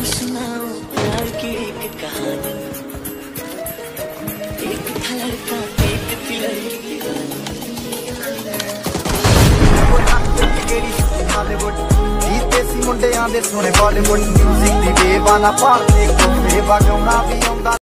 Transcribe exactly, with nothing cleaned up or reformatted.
सुनाओ प्यार की एक कहानी। एक था लड़का एक थी लड़की। जीते सी मुंडे आंदे सोने बॉलीवुड म्यूजिक दी बेबाना पार देख बेबा गाउना भी आंदा।